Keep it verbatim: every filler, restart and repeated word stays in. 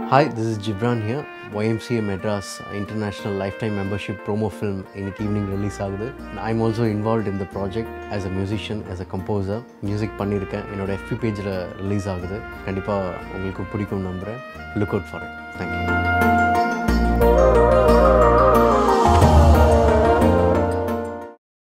Hi, this is Ghibran here. Y M C A MADRAS International Lifetime Membership promo film in evening release ஆகுது. I'm also involved in the project as a musician, as a composer. Music பண்ணியிருக்கேன். என்னோட F B பேஜில் release ஆகுது. கண்டிப்பாக உங்களுக்கு பிடிக்கும் நம்புகிறேன். Look out for it. Thank you.